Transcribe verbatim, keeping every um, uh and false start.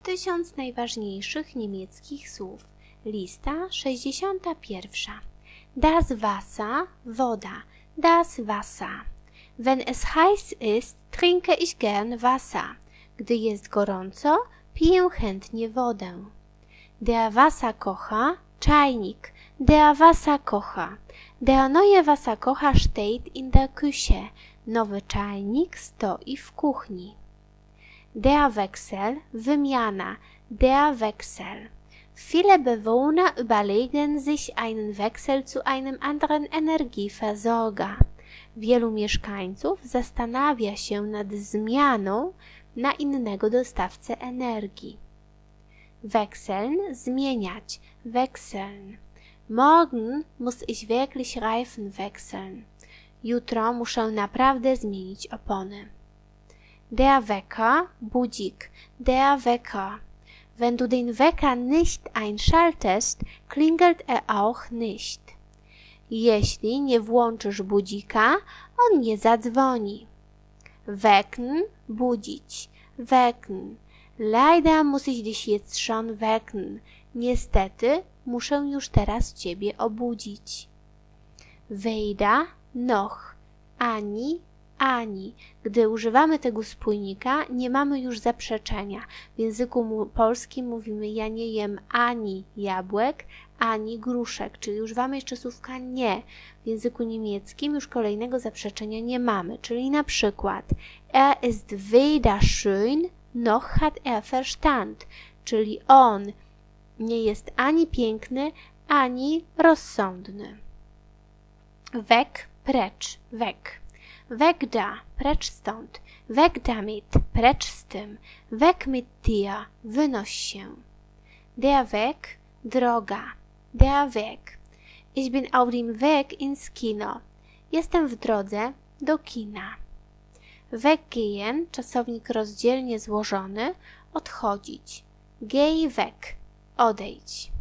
Tysiąc najważniejszych niemieckich słów. Lista sześćdziesiąta pierwsza. Das Wasser, woda. Das Wasser. Wenn es heiß ist, trinke ich gern Wasser. Gdy jest gorąco, piję chętnie wodę. Der Wasserkocher, czajnik. Der Wasserkocher. Der neue Wasserkocher steht in der Küche. Nowy czajnik stoi w kuchni. Der Wechsel, wymiana. Der Wechsel. Viele Bewohner überlegen sich einen Wechsel zu einem anderen Energieversorger. Wielu mieszkańców zastanawia się nad zmianą na innego dostawcę energii. Wechseln, zmieniać. Wechseln. Morgen muss ich wirklich Reifen wechseln. Jutro muszę naprawdę zmienić opony. Der Wecker, budzik. Der Wecker. Wenn du den Wecker nicht einschaltest, klingelt er auch nicht. Jeśli nie włączysz budzika, on nie zadzwoni. Wecken, budzić. Wecken. Leider muss ich dich jetzt schon wecken. Niestety, muszę już teraz ciebie obudzić. Wejda, noch. Ani, ani. Gdy używamy tego spójnika, nie mamy już zaprzeczenia. W języku polskim mówimy: ja nie jem ani jabłek, ani gruszek, czyli używamy jeszcze słówka nie. W języku niemieckim już kolejnego zaprzeczenia nie mamy, czyli na przykład er ist weder schön, noch hat er Verstand, czyli on nie jest ani piękny, ani rozsądny. Weg, precz, weg. Weg da, precz stąd. Weg damit, precz z tym. Weg mit dir, wynoś się. Der Weg, droga. Der Weg. Ich bin auf dem Weg ins Kino. Jestem w drodze do kina. Weggehen, czasownik rozdzielnie złożony, odchodzić. Geh weg, odejdź.